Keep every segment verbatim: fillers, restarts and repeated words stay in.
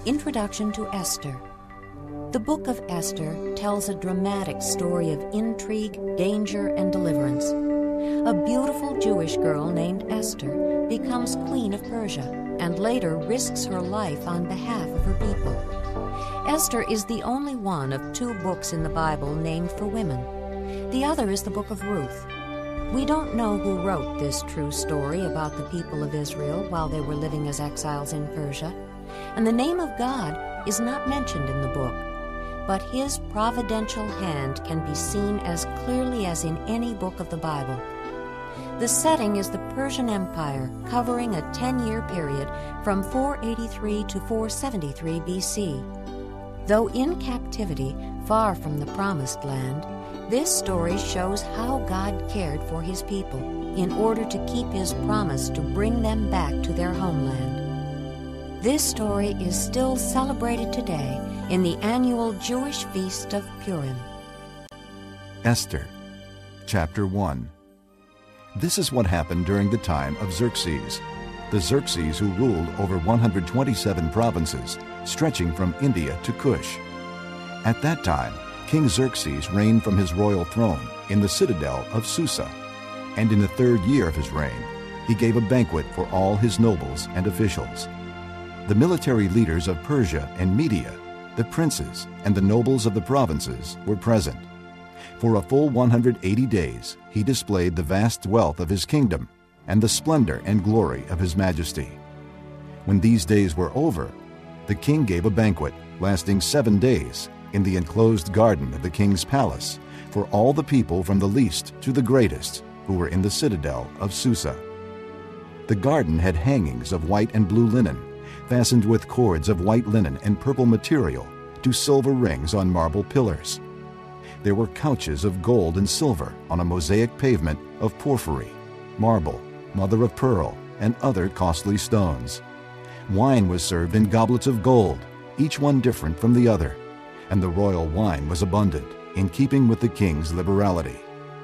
Introduction to Esther. The book of Esther tells a dramatic story of intrigue, danger, and deliverance. A beautiful Jewish girl named Esther becomes queen of Persia and later risks her life on behalf of her people. Esther is the only one of two books in the Bible named for women. The other is the book of Ruth. We don't know who wrote this true story about the people of Israel while they were living as exiles in Persia, and the name of God is not mentioned in the book, but His providential hand can be seen as clearly as in any book of the Bible. The setting is the Persian Empire, covering a ten-year period from four eighty-three to four seventy-three B C. Though in captivity, far from the Promised Land, this story shows how God cared for His people in order to keep His promise to bring them back to their homeland. This story is still celebrated today in the annual Jewish feast of Purim. Esther, Chapter one. This is what happened during the time of Xerxes, the Xerxes who ruled over one hundred twenty-seven provinces, stretching from India to Cush. At that time, King Xerxes reigned from his royal throne in the citadel of Susa, and in the third year of his reign, he gave a banquet for all his nobles and officials. The military leaders of Persia and Media, the princes, and the nobles of the provinces were present. For a full one hundred eighty days, he displayed the vast wealth of his kingdom and the splendor and glory of his majesty. When these days were over, the king gave a banquet lasting seven days in the enclosed garden of the king's palace for all the people from the least to the greatest who were in the citadel of Susa. The garden had hangings of white and blue linen, fastened with cords of white linen and purple material to silver rings on marble pillars. There were couches of gold and silver on a mosaic pavement of porphyry, marble, mother of pearl, and other costly stones. Wine was served in goblets of gold, each one different from the other, and the royal wine was abundant, in keeping with the king's liberality.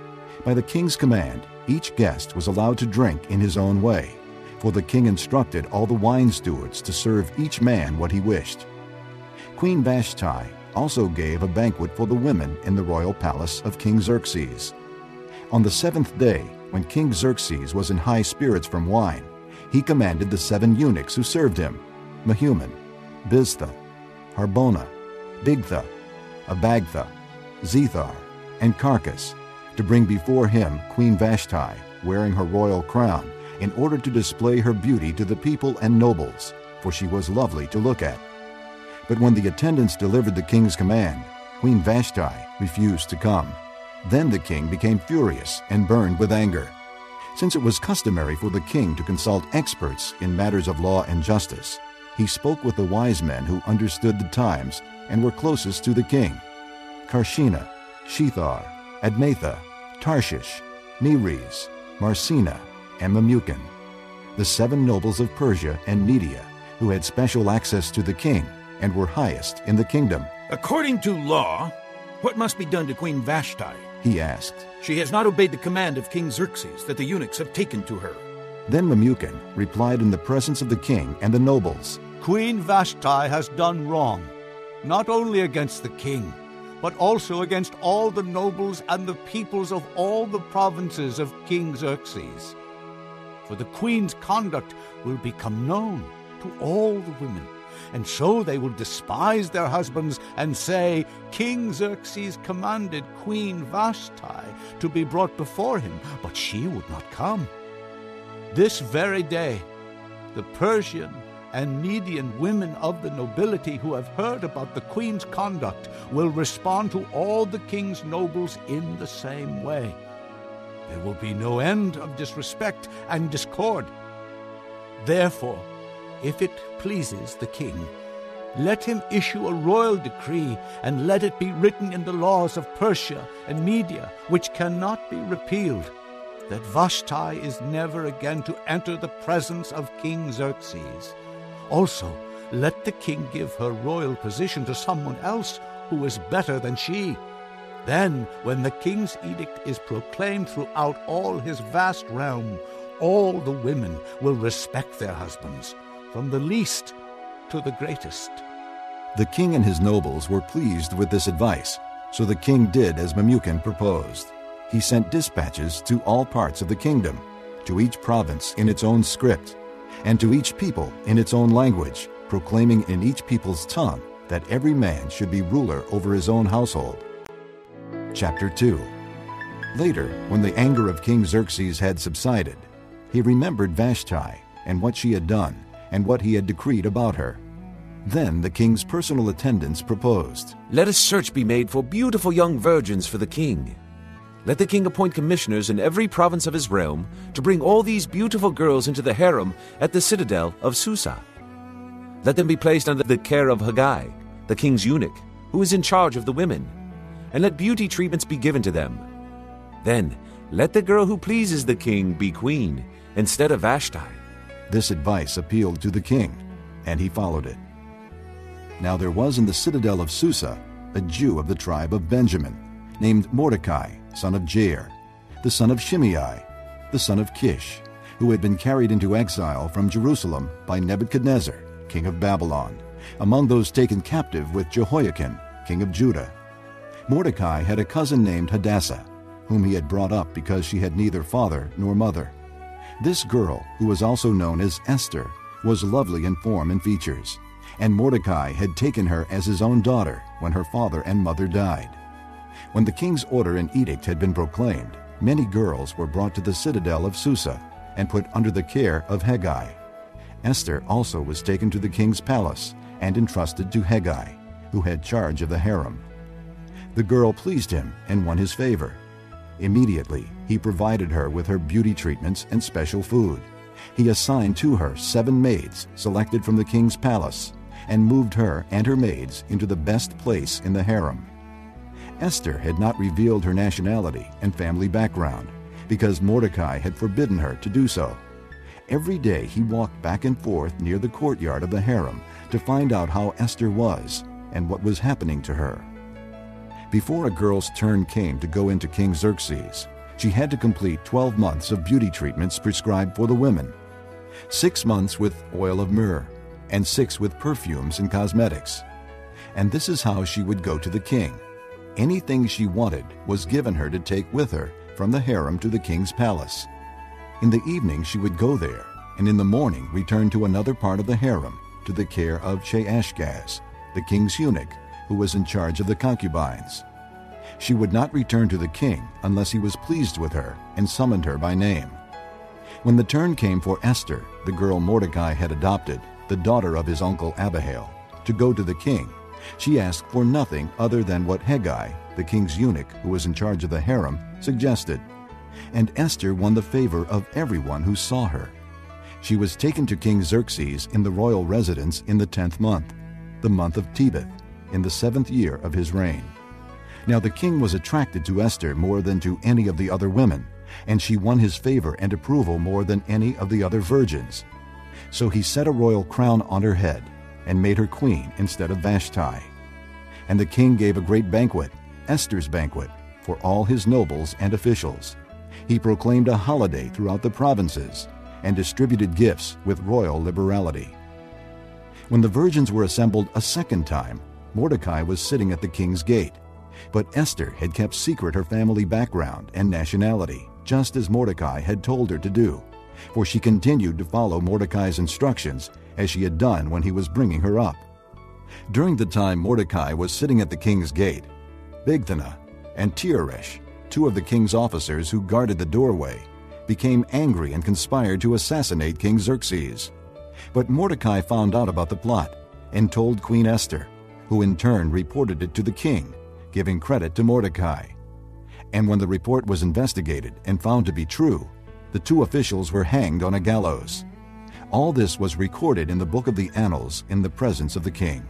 By the king's command, each guest was allowed to drink in his own way, for the king instructed all the wine stewards to serve each man what he wished. Queen Vashti also gave a banquet for the women in the royal palace of King Xerxes. On the seventh day, when King Xerxes was in high spirits from wine, he commanded the seven eunuchs who served him, Mehuman, Biztha, Harbona, Bigtha, Abagtha, Zethar, and Carcass, to bring before him Queen Vashti, wearing her royal crown, in order to display her beauty to the people and nobles, for she was lovely to look at. But when the attendants delivered the king's command, Queen Vashti refused to come. Then the king became furious and burned with anger. Since it was customary for the king to consult experts in matters of law and justice, he spoke with the wise men who understood the times and were closest to the king: Karshena, Shethar, Admatha, Tarshish, Meres, Marsena, and Memucan, the seven nobles of Persia and Media, who had special access to the king and were highest in the kingdom. According to law, what must be done to Queen Vashti? He asked. She has not obeyed the command of King Xerxes that the eunuchs have taken to her. Then Memucan replied in the presence of the king and the nobles, Queen Vashti has done wrong, not only against the king, but also against all the nobles and the peoples of all the provinces of King Xerxes. For the queen's conduct will become known to all the women, and so they will despise their husbands and say, King Xerxes commanded Queen Vashti to be brought before him, but she would not come. This very day, the Persian and Median women of the nobility who have heard about the queen's conduct will respond to all the king's nobles in the same way. There will be no end of disrespect and discord. Therefore, if it pleases the king, let him issue a royal decree, and let it be written in the laws of Persia and Media, which cannot be repealed, that Vashti is never again to enter the presence of King Xerxes. Also, let the king give her royal position to someone else who is better than she. Then, when the king's edict is proclaimed throughout all his vast realm, all the women will respect their husbands, from the least to the greatest. The king and his nobles were pleased with this advice, so the king did as Memucan proposed. He sent dispatches to all parts of the kingdom, to each province in its own script, and to each people in its own language, proclaiming in each people's tongue that every man should be ruler over his own household. Chapter two. Later, when the anger of King Xerxes had subsided, he remembered Vashti and what she had done and what he had decreed about her. Then the king's personal attendants proposed, "Let a search be made for beautiful young virgins for the king. Let the king appoint commissioners in every province of his realm to bring all these beautiful girls into the harem at the citadel of Susa. Let them be placed under the care of Haggai, the king's eunuch, who is in charge of the women, and let beauty treatments be given to them. Then let the girl who pleases the king be queen instead of Vashti." This advice appealed to the king, and he followed it. Now there was in the citadel of Susa a Jew of the tribe of Benjamin, named Mordecai, son of Jair, the son of Shimei, the son of Kish, who had been carried into exile from Jerusalem by Nebuchadnezzar, king of Babylon, among those taken captive with Jehoiakim, king of Judah. Mordecai had a cousin named Hadassah, whom he had brought up because she had neither father nor mother. This girl, who was also known as Esther, was lovely in form and features, and Mordecai had taken her as his own daughter when her father and mother died. When the king's order and edict had been proclaimed, many girls were brought to the citadel of Susa and put under the care of Haggai. Esther also was taken to the king's palace and entrusted to Haggai, who had charge of the harem. The girl pleased him and won his favor. Immediately, he provided her with her beauty treatments and special food. He assigned to her seven maids selected from the king's palace and moved her and her maids into the best place in the harem. Esther had not revealed her nationality and family background because Mordecai had forbidden her to do so. Every day he walked back and forth near the courtyard of the harem to find out how Esther was and what was happening to her. Before a girl's turn came to go into King Xerxes, she had to complete twelve months of beauty treatments prescribed for the women, six months with oil of myrrh, and six with perfumes and cosmetics. And this is how she would go to the king. Anything she wanted was given her to take with her from the harem to the king's palace. In the evening she would go there, and in the morning return to another part of the harem to the care of Sheashgaz, the king's eunuch, who was in charge of the concubines. She would not return to the king unless he was pleased with her and summoned her by name. When the turn came for Esther, the girl Mordecai had adopted, the daughter of his uncle Abihail, to go to the king, she asked for nothing other than what Haggai, the king's eunuch who was in charge of the harem, suggested. And Esther won the favor of everyone who saw her. She was taken to King Xerxes in the royal residence in the tenth month, the month of Tebeth, in the seventh year of his reign. Now the king was attracted to Esther more than to any of the other women, and she won his favor and approval more than any of the other virgins. So he set a royal crown on her head and made her queen instead of Vashti. And the king gave a great banquet, Esther's banquet, for all his nobles and officials. He proclaimed a holiday throughout the provinces and distributed gifts with royal liberality. When the virgins were assembled a second time, Mordecai was sitting at the king's gate. But Esther had kept secret her family background and nationality, just as Mordecai had told her to do, for she continued to follow Mordecai's instructions as she had done when he was bringing her up. During the time Mordecai was sitting at the king's gate, Bigthana and Teresh, two of the king's officers who guarded the doorway, became angry and conspired to assassinate King Xerxes. But Mordecai found out about the plot and told Queen Esther, who in turn reported it to the king, giving credit to Mordecai. And when the report was investigated and found to be true, the two officials were hanged on a gallows. All this was recorded in the book of the Annals in the presence of the king.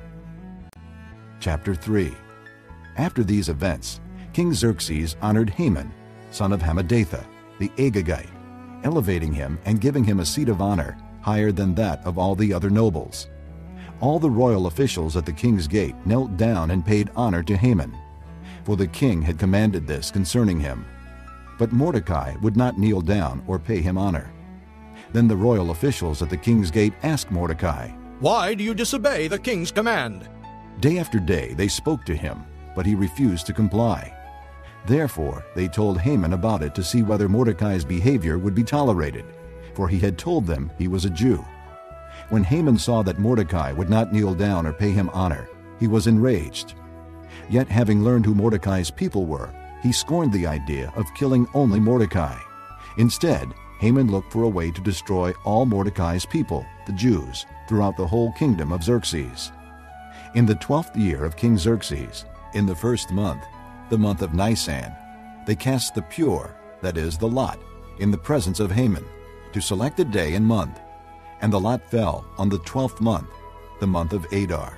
Chapter three. After these events, King Xerxes honored Haman, son of Hammedatha, the Agagite, elevating him and giving him a seat of honor higher than that of all the other nobles. All the royal officials at the king's gate knelt down and paid honor to Haman, for the king had commanded this concerning him. But Mordecai would not kneel down or pay him honor. Then the royal officials at the king's gate asked Mordecai, "Why do you disobey the king's command?" Day after day they spoke to him, but he refused to comply. Therefore they told Haman about it to see whether Mordecai's behavior would be tolerated, for he had told them he was a Jew. When Haman saw that Mordecai would not kneel down or pay him honor, he was enraged. Yet having learned who Mordecai's people were, he scorned the idea of killing only Mordecai. Instead, Haman looked for a way to destroy all Mordecai's people, the Jews, throughout the whole kingdom of Xerxes. In the twelfth year of King Xerxes, in the first month, the month of Nisan, they cast the pure, that is, the lot, in the presence of Haman, to select a day and month, and the lot fell on the twelfth month, the month of Adar.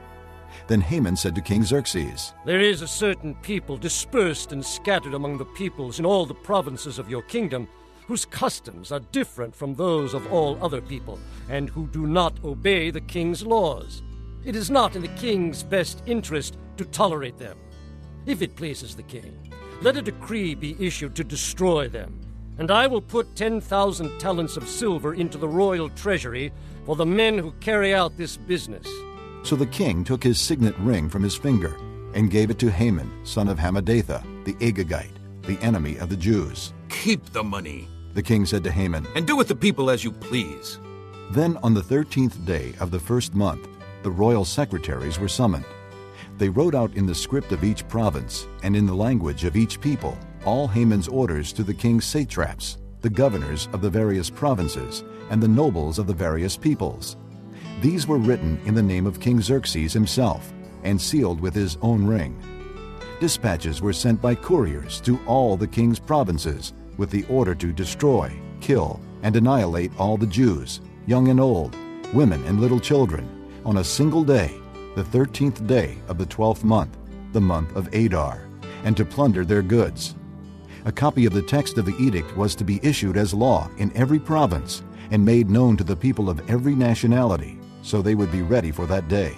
Then Haman said to King Xerxes, "There is a certain people dispersed and scattered among the peoples in all the provinces of your kingdom, whose customs are different from those of all other people, and who do not obey the king's laws. It is not in the king's best interest to tolerate them. If it pleases the king, let a decree be issued to destroy them, and I will put ten thousand talents of silver into the royal treasury for the men who carry out this business." So the king took his signet ring from his finger and gave it to Haman, son of Hammedatha, the Agagite, the enemy of the Jews. "Keep the money," the king said to Haman, "and do with the people as you please." Then on the thirteenth day of the first month, the royal secretaries were summoned. They wrote out in the script of each province and in the language of each people all Haman's orders to the king's satraps, the governors of the various provinces, and the nobles of the various peoples. These were written in the name of King Xerxes himself and sealed with his own ring. Dispatches were sent by couriers to all the king's provinces with the order to destroy, kill, and annihilate all the Jews, young and old, women and little children, on a single day, the thirteenth day of the twelfth month, the month of Adar, and to plunder their goods. A copy of the text of the edict was to be issued as law in every province and made known to the people of every nationality, so they would be ready for that day.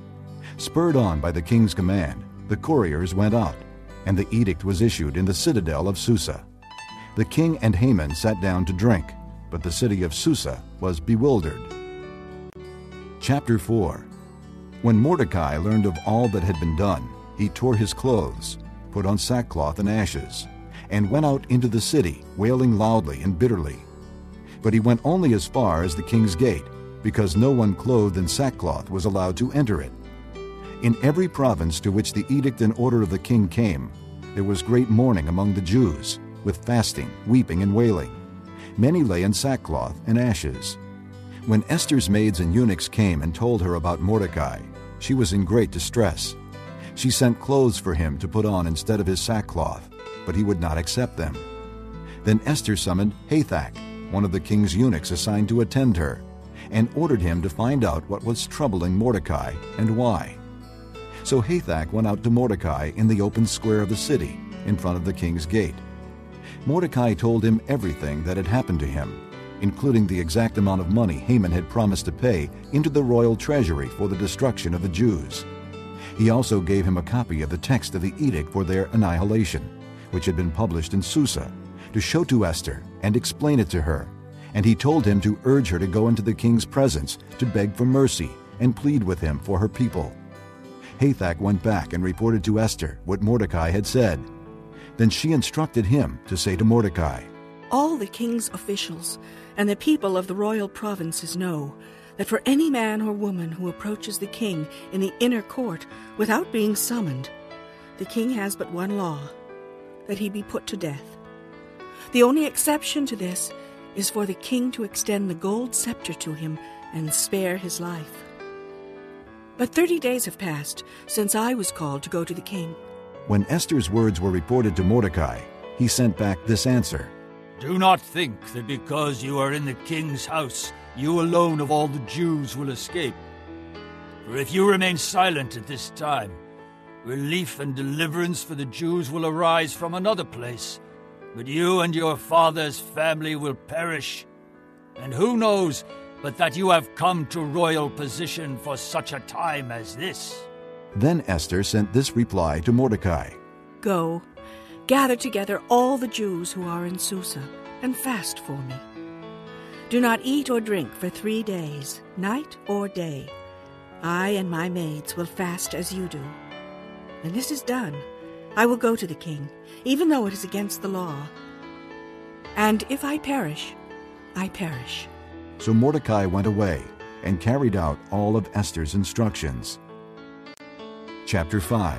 Spurred on by the king's command, the couriers went out, and the edict was issued in the citadel of Susa. The king and Haman sat down to drink, but the city of Susa was bewildered. Chapter four. When Mordecai learned of all that had been done, he tore his clothes, put on sackcloth and ashes, and went out into the city, wailing loudly and bitterly. But he went only as far as the king's gate, because no one clothed in sackcloth was allowed to enter it. In every province to which the edict and order of the king came, there was great mourning among the Jews, with fasting, weeping, and wailing. Many lay in sackcloth and ashes. When Esther's maids and eunuchs came and told her about Mordecai, she was in great distress. She sent clothes for him to put on instead of his sackcloth, but he would not accept them. Then Esther summoned Hathach, one of the king's eunuchs assigned to attend her, and ordered him to find out what was troubling Mordecai and why. So Hathach went out to Mordecai in the open square of the city, in front of the king's gate. Mordecai told him everything that had happened to him, including the exact amount of money Haman had promised to pay into the royal treasury for the destruction of the Jews. He also gave him a copy of the text of the edict for their annihilation, which had been published in Susa, to show to Esther and explain it to her, and he told him to urge her to go into the king's presence to beg for mercy and plead with him for her people. Hathach went back and reported to Esther what Mordecai had said. Then she instructed him to say to Mordecai, "All the king's officials and the people of the royal provinces know that for any man or woman who approaches the king in the inner court without being summoned, the king has but one law, that he be put to death. The only exception to this is for the king to extend the gold scepter to him and spare his life. But thirty days have passed since I was called to go to the king." When Esther's words were reported to Mordecai, he sent back this answer: "Do not think that because you are in the king's house, you alone of all the Jews will escape. For if you remain silent at this time, relief and deliverance for the Jews will arise from another place, but you and your father's family will perish. And who knows but that you have come to royal position for such a time as this?" Then Esther sent this reply to Mordecai: "Go, gather together all the Jews who are in Susa, and fast for me. Do not eat or drink for three days, night or day. I and my maids will fast as you do. When this is done, I will go to the king, even though it is against the law. And if I perish, I perish." So Mordecai went away and carried out all of Esther's instructions. Chapter five.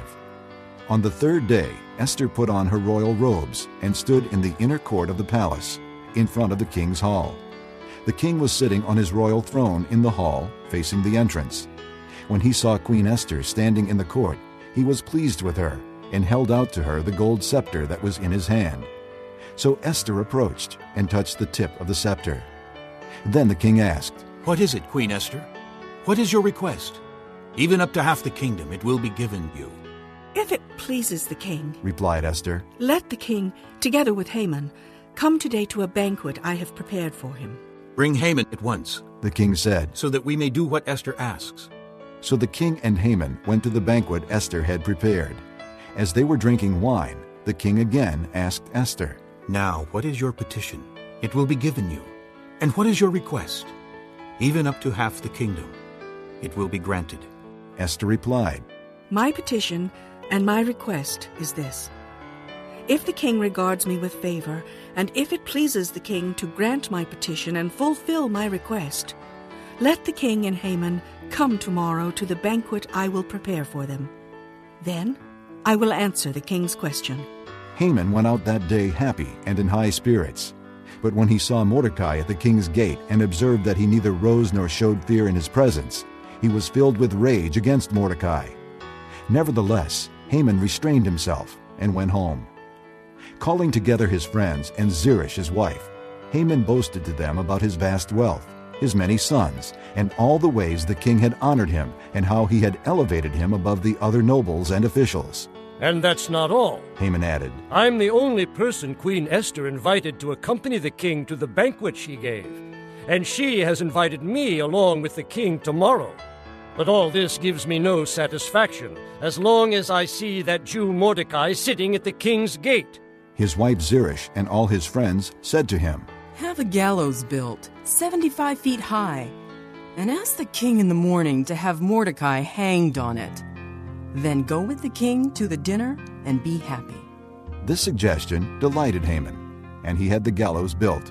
On the third day, Esther put on her royal robes and stood in the inner court of the palace, in front of the king's hall. The king was sitting on his royal throne in the hall, facing the entrance. When he saw Queen Esther standing in the court, he was pleased with her and held out to her the gold scepter that was in his hand. So Esther approached and touched the tip of the scepter. Then the king asked, "What is it, Queen Esther? What is your request? Even up to half the kingdom it will be given you." "If it pleases the king," replied Esther, "let the king, together with Haman, come today to a banquet I have prepared for him." "Bring Haman at once," the king said, "so that we may do what Esther asks." So the king and Haman went to the banquet Esther had prepared. As they were drinking wine, the king again asked Esther, "Now, what is your petition? It will be given you. And what is your request? Even up to half the kingdom. It will be granted." Esther replied, "My petition and my request is this. If the king regards me with favor, and if it pleases the king to grant my petition and fulfill my request, let the king and Haman come tomorrow to the banquet I will prepare for them. Then I will answer the king's question." Haman went out that day happy and in high spirits. But when he saw Mordecai at the king's gate and observed that he neither rose nor showed fear in his presence, he was filled with rage against Mordecai. Nevertheless, Haman restrained himself and went home. Calling together his friends and Zeresh his wife, Haman boasted to them about his vast wealth, his many sons, and all the ways the king had honored him and how he had elevated him above the other nobles and officials. "And that's not all," Haman added. "I'm the only person Queen Esther invited to accompany the king to the banquet she gave, and she has invited me along with the king tomorrow. But all this gives me no satisfaction, as long as I see that Jew Mordecai sitting at the king's gate." His wife Zeresh and all his friends said to him, "Have a gallows built, seventy-five feet high, and ask the king in the morning to have Mordecai hanged on it. Then go with the king to the dinner and be happy." This suggestion delighted Haman, and he had the gallows built.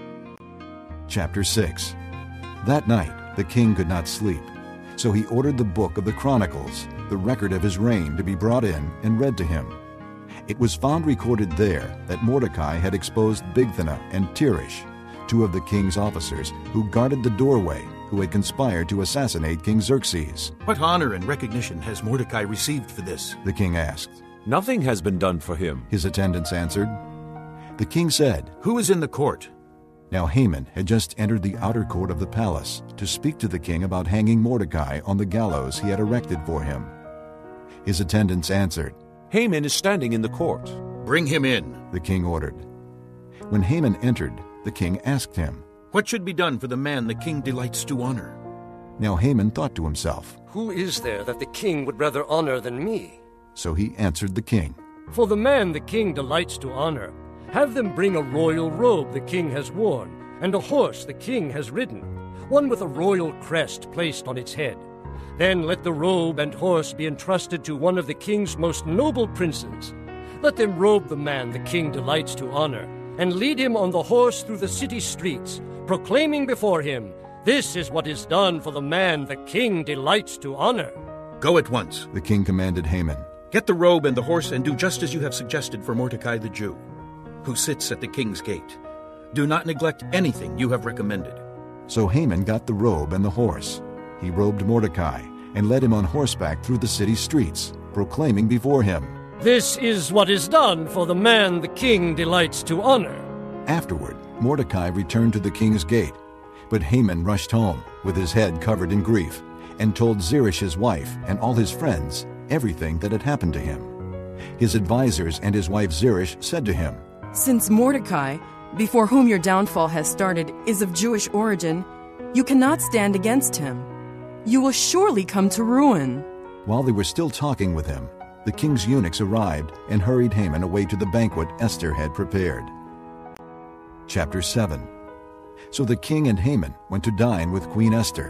Chapter six. That night the king could not sleep, so he ordered the book of the Chronicles, the record of his reign, to be brought in and read to him. It was found recorded there that Mordecai had exposed Bigthana and Teresh, two of the king's officers who guarded the doorway, who had conspired to assassinate King Xerxes. "What honor and recognition has Mordecai received for this?" the king asked. "Nothing has been done for him," his attendants answered. The king said, "Who is in the court?" Now Haman had just entered the outer court of the palace to speak to the king about hanging Mordecai on the gallows he had erected for him. His attendants answered, "Haman is standing in the court." "Bring him in," the king ordered. When Haman entered, the king asked him, "What should be done for the man the king delights to honor?" Now Haman thought to himself, "Who is there that the king would rather honor than me?" So he answered the king, "For the man the king delights to honor, have them bring a royal robe the king has worn, and a horse the king has ridden, one with a royal crest placed on its head. Then let the robe and horse be entrusted to one of the king's most noble princes. Let them robe the man the king delights to honor, and lead him on the horse through the city streets, proclaiming before him, 'This is what is done for the man the king delights to honor.'" "Go at once," the king commanded Haman. "Get the robe and the horse and do just as you have suggested for Mordecai the Jew, who sits at the king's gate. Do not neglect anything you have recommended." So Haman got the robe and the horse. He robed Mordecai and led him on horseback through the city streets, proclaiming before him, "This is what is done for the man the king delights to honor." Afterward, Mordecai returned to the king's gate, but Haman rushed home with his head covered in grief and told Zeresh his wife and all his friends everything that had happened to him. His advisers and his wife Zeresh said to him, "Since Mordecai, before whom your downfall has started, is of Jewish origin, you cannot stand against him. You will surely come to ruin." While they were still talking with him, the king's eunuchs arrived and hurried Haman away to the banquet Esther had prepared. Chapter seven. So the king and Haman went to dine with Queen Esther,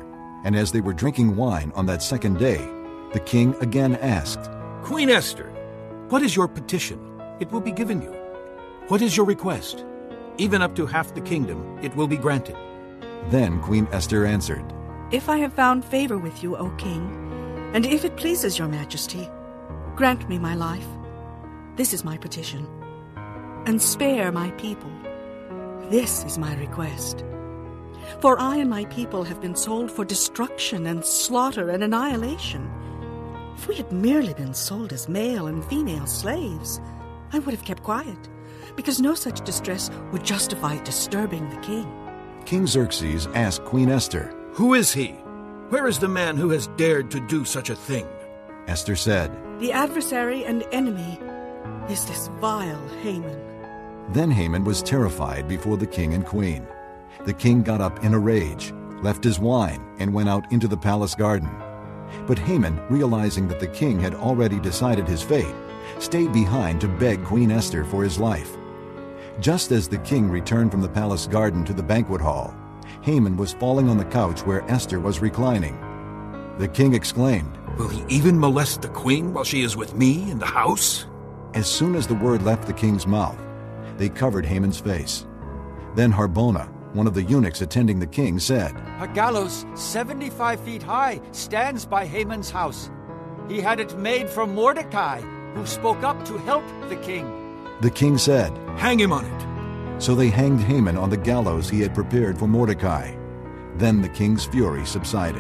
And as they were drinking wine on that second day, the king again asked, Queen Esther, what is your petition? It will be given you. What is your request? Even up to half the kingdom, it will be granted. Then Queen Esther answered, If I have found favor with you, O king, and if it pleases your majesty, grant me my life. This is my petition. And spare my people. This is my request. For I and my people have been sold for destruction and slaughter and annihilation. If we had merely been sold as male and female slaves, I would have kept quiet, because no such distress would justify disturbing the king. King Xerxes asked Queen Esther, Who is he? Where is the man who has dared to do such a thing? Esther said, The adversary and enemy is this vile Haman. Then Haman was terrified before the king and queen. The king got up in a rage, left his wine, and went out into the palace garden. But Haman, realizing that the king had already decided his fate, stayed behind to beg Queen Esther for his life. Just as the king returned from the palace garden to the banquet hall, Haman was falling on the couch where Esther was reclining. The king exclaimed, Will he even molest the queen while she is with me in the house? As soon as the word left the king's mouth, they covered Haman's face. Then Harbona, one of the eunuchs attending the king, said, A gallows seventy-five feet high stands by Haman's house. He had it made for Mordecai, who spoke up to help the king. The king said, Hang him on it. So they hanged Haman on the gallows he had prepared for Mordecai. Then the king's fury subsided.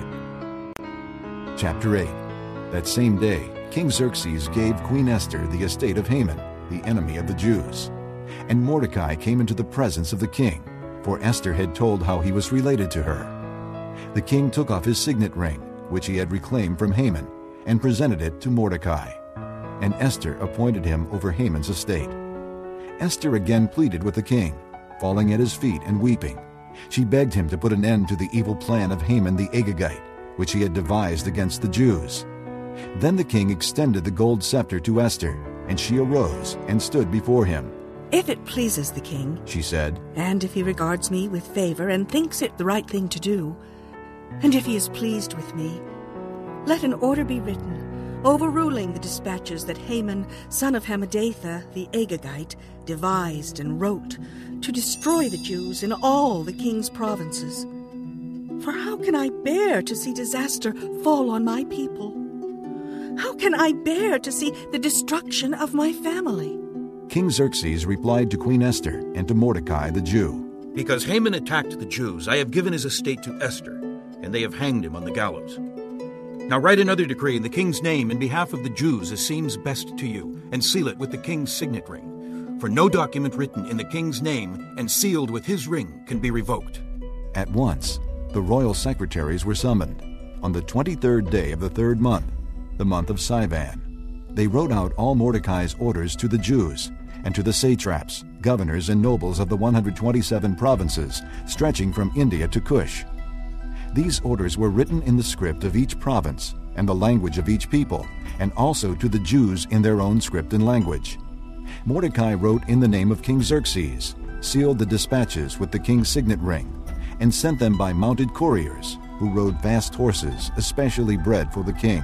Chapter eight. That same day, King Xerxes gave Queen Esther the estate of Haman, the enemy of the Jews. And Mordecai came into the presence of the king, for Esther had told how he was related to her. The king took off his signet ring, which he had reclaimed from Haman, and presented it to Mordecai. And Esther appointed him over Haman's estate. Esther again pleaded with the king, falling at his feet and weeping. She begged him to put an end to the evil plan of Haman the Agagite, which he had devised against the Jews. Then the king extended the gold scepter to Esther, and she arose and stood before him. If it pleases the king, she said, and if he regards me with favor and thinks it the right thing to do, and if he is pleased with me, let an order be written, overruling the dispatches that Haman, son of Hammedatha, the Agagite, devised and wrote to destroy the Jews in all the king's provinces. For how can I bear to see disaster fall on my people? How can I bear to see the destruction of my family? King Xerxes replied to Queen Esther and to Mordecai the Jew, Because Haman attacked the Jews, I have given his estate to Esther, and they have hanged him on the gallows. Now write another decree in the king's name in behalf of the Jews as seems best to you, and seal it with the king's signet ring. For no document written in the king's name and sealed with his ring can be revoked. At once, the royal secretaries were summoned. On the twenty-third day of the third month, the month of Sivan, they wrote out all Mordecai's orders to the Jews and to the satraps, governors, and nobles of the one hundred twenty-seven provinces stretching from India to Cush. These orders were written in the script of each province and the language of each people, and also to the Jews in their own script and language. Mordecai wrote in the name of King Xerxes, sealed the dispatches with the king's signet ring, and sent them by mounted couriers who rode fast horses, especially bred for the king.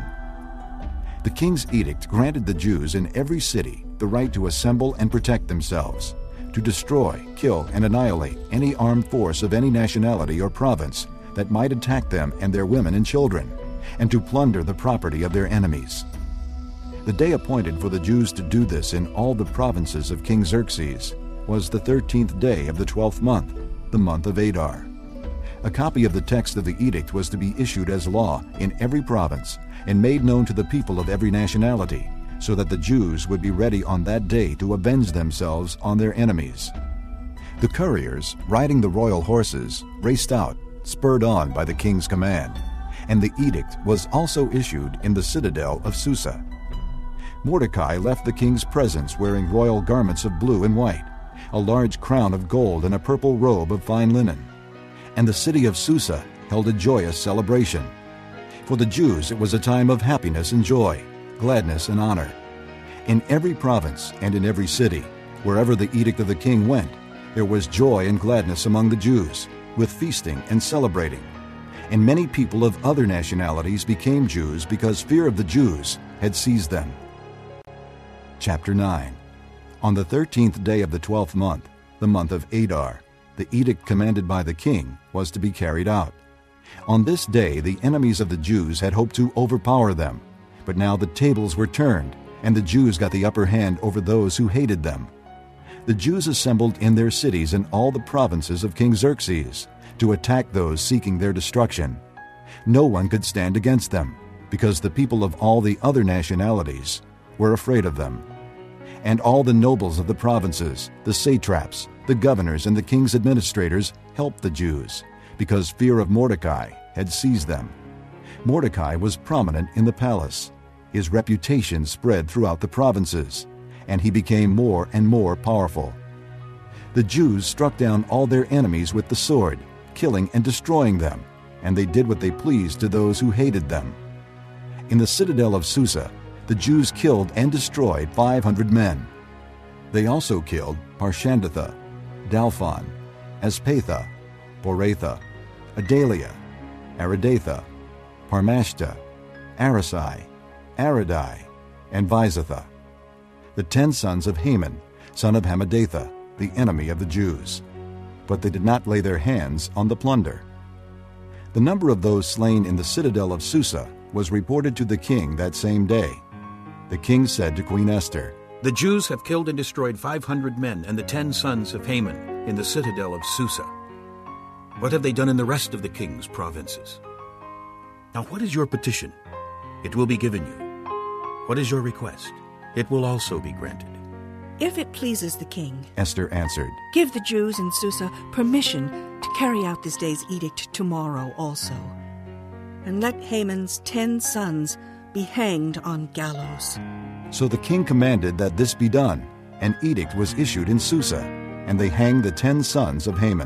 The king's edict granted the Jews in every city the right to assemble and protect themselves, to destroy, kill, and annihilate any armed force of any nationality or province that might attack them and their women and children, and to plunder the property of their enemies. The day appointed for the Jews to do this in all the provinces of King Xerxes was the thirteenth day of the twelfth month, the month of Adar. A copy of the text of the edict was to be issued as law in every province and made known to the people of every nationality, so that the Jews would be ready on that day to avenge themselves on their enemies. The couriers, riding the royal horses, raced out, spurred on by the king's command, and the edict was also issued in the citadel of Susa. Mordecai left the king's presence wearing royal garments of blue and white, a large crown of gold and a purple robe of fine linen. And the city of Susa held a joyous celebration. For the Jews it was a time of happiness and joy, gladness and honor. In every province and in every city, wherever the edict of the king went, there was joy and gladness among the Jews, with feasting and celebrating. and many people of other nationalities became Jews because fear of the Jews had seized them. Chapter nine. On the thirteenth day of the twelfth month, the month of Adar, the edict commanded by the king was to be carried out. On this day the enemies of the Jews had hoped to overpower them, but now the tables were turned, and the Jews got the upper hand over those who hated them. The Jews assembled in their cities in all the provinces of King Xerxes to attack those seeking their destruction. No one could stand against them, because the people of all the other nationalities were afraid of them. And all the nobles of the provinces, the satraps, the governors, and the king's administrators helped the Jews, because fear of Mordecai had seized them. Mordecai was prominent in the palace. His reputation spread throughout the provinces, and he became more and more powerful. The Jews struck down all their enemies with the sword, killing and destroying them, and they did what they pleased to those who hated them. In the citadel of Susa, the Jews killed and destroyed five hundred men. They also killed Parshandatha, Dalphon, Aspatha, Boratha, Adalia, Aridatha, Parmashta, Arasai, Aradai, and Visatha, the ten sons of Haman, son of Hammedatha, the enemy of the Jews. But they did not lay their hands on the plunder. The number of those slain in the citadel of Susa was reported to the king that same day. The king said to Queen Esther, "The Jews have killed and destroyed five hundred men and the ten sons of Haman in the citadel of Susa. What have they done in the rest of the king's provinces? Now what is your petition? It will be given you. What is your request? It will also be granted." If it pleases the king, Esther answered, give the Jews in Susa permission to carry out this day's edict tomorrow also. And let Haman's ten sons be hanged on gallows. So the king commanded that this be done. An edict was issued in Susa, and they hanged the ten sons of Haman.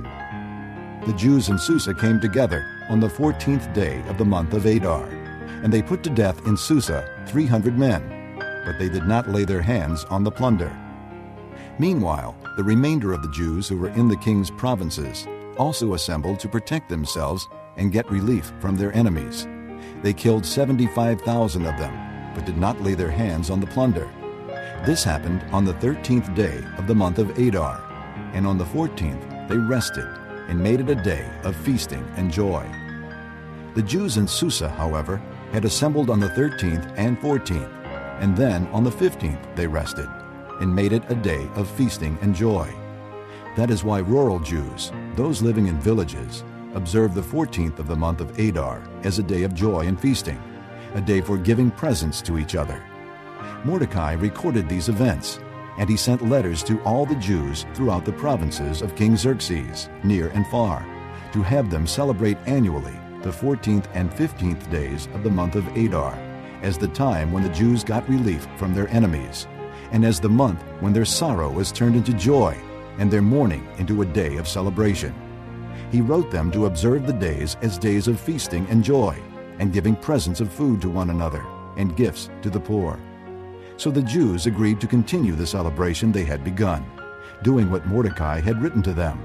The Jews in Susa came together on the fourteenth day of the month of Adar, and they put to death in Susa three hundred men, but they did not lay their hands on the plunder. Meanwhile, the remainder of the Jews who were in the king's provinces also assembled to protect themselves and get relief from their enemies. They killed seventy-five thousand of them, but did not lay their hands on the plunder. This happened on the thirteenth day of the month of Adar, and on the fourteenth they rested and made it a day of feasting and joy. The Jews in Susa, however, had assembled on the thirteenth and fourteenth, and then on the fifteenth they rested and made it a day of feasting and joy. That is why rural Jews, those living in villages, observe the fourteenth of the month of Adar as a day of joy and feasting, a day for giving presents to each other. Mordecai recorded these events, and he sent letters to all the Jews throughout the provinces of King Xerxes, near and far, to have them celebrate annually the fourteenth and fifteenth days of the month of Adar, as the time when the Jews got relief from their enemies, and as the month when their sorrow was turned into joy, and their mourning into a day of celebration. He wrote them to observe the days as days of feasting and joy, and giving presents of food to one another, and gifts to the poor. So the Jews agreed to continue the celebration they had begun, doing what Mordecai had written to them.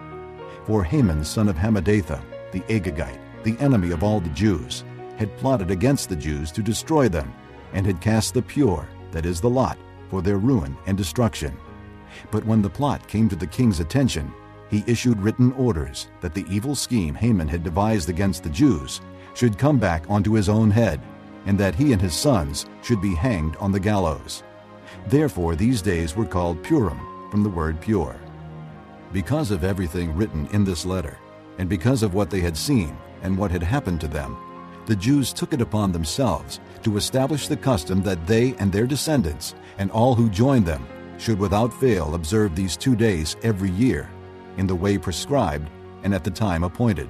For Haman, son of Hammedatha, the Agagite, the enemy of all the Jews, had plotted against the Jews to destroy them, and had cast the pure, that is the lot, for their ruin and destruction. But when the plot came to the king's attention, he issued written orders that the evil scheme Haman had devised against the Jews should come back onto his own head, and that he and his sons should be hanged on the gallows. Therefore these days were called Purim, from the word pure. Because of everything written in this letter, and because of what they had seen and what had happened to them, the Jews took it upon themselves to establish the custom that they and their descendants and all who joined them should without fail observe these two days every year, in the way prescribed and at the time appointed.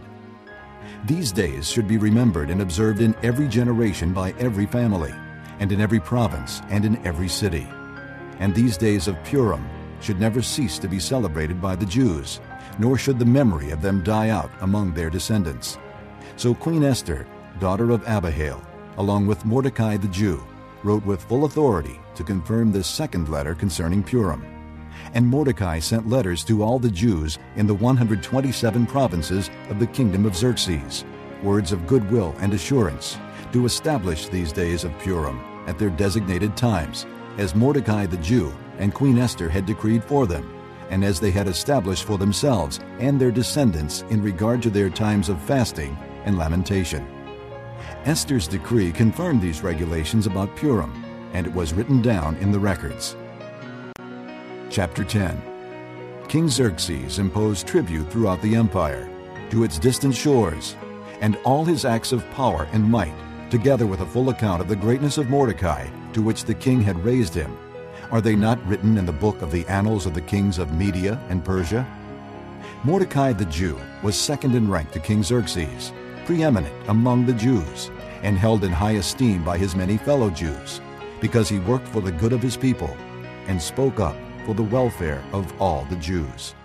These days should be remembered and observed in every generation by every family, and in every province and in every city. And these days of Purim should never cease to be celebrated by the Jews, nor should the memory of them die out among their descendants. So Queen Esther, daughter of Abihail, along with Mordecai the Jew, wrote with full authority to confirm this second letter concerning Purim. And Mordecai sent letters to all the Jews in the one hundred twenty-seven provinces of the kingdom of Xerxes, words of goodwill and assurance to establish these days of Purim at their designated times, as Mordecai the Jew and Queen Esther had decreed for them, and as they had established for themselves and their descendants in regard to their times of fasting and lamentation. Esther's decree confirmed these regulations about Purim, and it was written down in the records. Chapter ten. King Xerxes imposed tribute throughout the empire, to its distant shores, and all his acts of power and might, together with a full account of the greatness of Mordecai, to which the king had raised him. Are they not written in the book of the annals of the kings of Media and Persia? Mordecai the Jew was second in rank to King Xerxes, preeminent among the Jews, and held in high esteem by his many fellow Jews, because he worked for the good of his people and spoke up for the welfare of all the Jews.